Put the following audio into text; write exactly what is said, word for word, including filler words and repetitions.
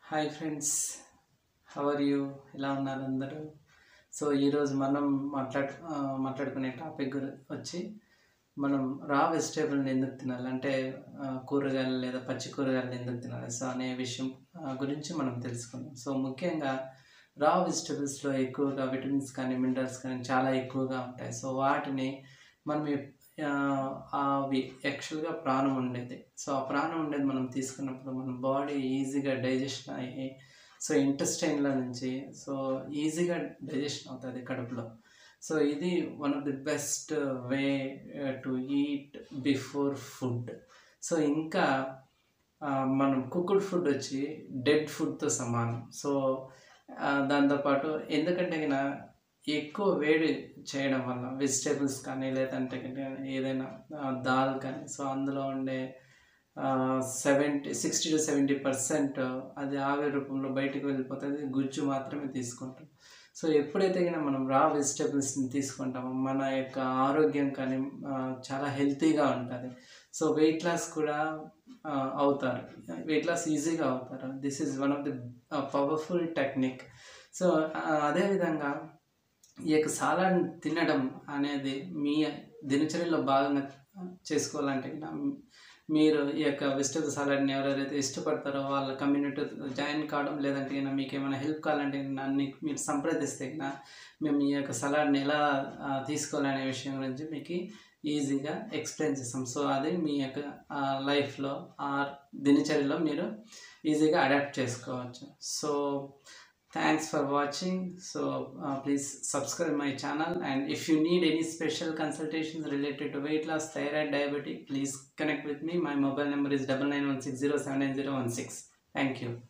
Hi friends, how are you? ఎలా ఉన్నారు అందరూ? సో ఈరోజు మనం మాట్లాడు ఆ, మాట్లాడుకునే టాపిక్ గురి వచ్చి మనం రా వెజిటేబుల్ని ఎందుకు తినాలి అంటే ఆ, కూరగాయలు లేదా పచ్చి కూరగాయలు ఎందుకు తినాలి సో అనే విషయం ఆ, గురించి మనం తెలుసుకుందాం. సో ముఖ్యంగా రా వెజిటేబుల్స్లో ఎక్కువగా విటమిన్స్ కానీ మినరల్స్ కానీ చాలా ఎక్కువగా ఉంటాయి. సో వాటిని మనం ఎప్- ఆ, అవి యాక్చువల్గా ప్రాణం ఉండేది. సో ఆ ప్రాణం ఉండేది మనం తీసుకున్నప్పుడు మన బాడీ ఈజీగా డైజెషన్ అయ్యి సో ఇంటెస్టైన్లో నుంచి సో ఈజీగా డైజెషన్ అవుతుంది కడుపులో. సో ఇది one of the best way to eat before food. So ఇంకా ఆ, మనం కుక్డ్ ఫుడ్ వచ్చి డెడ్ ఫుడ్తో సమానం. సో ఆ, దాంతోపాటు ఎందుకంటే గిన ఎక్కువ వేడి చేయడం వల్ల వెజిటేబుల్స్ కానీ లేదంటే గిన ఏదైనా ఆ, దాల్ కానీ సో అందులో ఉండే seventy sixty to seventy percent అది ఆవిరి రూపంలో బయటికి వెళ్ళిపోతుంది, గుజ్జు మాత్రమే తీసుకుంటాం. సో ఎప్పుడైతే గిన మనం రా వెజిటేబుల్స్ని తీసుకుంటామో మన యొక్క ఆరోగ్యం కానీ ఆ, చాలా హెల్తీగా ఉంటుంది. సో వెయిట్ లాస్ కూడా ఆ, అవుతారు, వెయిట్ లాస్ ఈజీగా అవుతారు. This is one of the powerful technique. So అదేవిధంగా ఈ యొక్క సాలాడ్ని తినడం అనేది మీ దినచర్యలో భాగంగా చేసుకోవాలంటే గిన మీరు ఈ యొక్క వెజిటబుల్ సాలాడ్ని ఎవరెవరైతే ఇష్టపడతారో వాళ్ళ కమ్యూనిటీ జాయిన్ కావడం, లేదంటే గిన మీకు ఏమైనా హెల్ప్ కావాలంటే నన్ను మీరు సంప్రదిస్తే గిన మేము ఈ యొక్క సలాడ్ని ఎలా ఆ, తీసుకోవాలనే విషయం గురించి మీకు ఈజీగా ఎక్స్ప్లెయిన్ చేస్తాం. సో అది మీ యొక్క లైఫ్లో ఆ దినచర్యలో మీరు ఈజీగా అడాప్ట్ చేసుకోవచ్చు. So thanks for watching. So uh, please subscribe my channel, and if you need any special consultations related to weight loss, thyroid, diabetes, please connect with me. My mobile number is double nine one six zero seven nine zero one six. Thank you.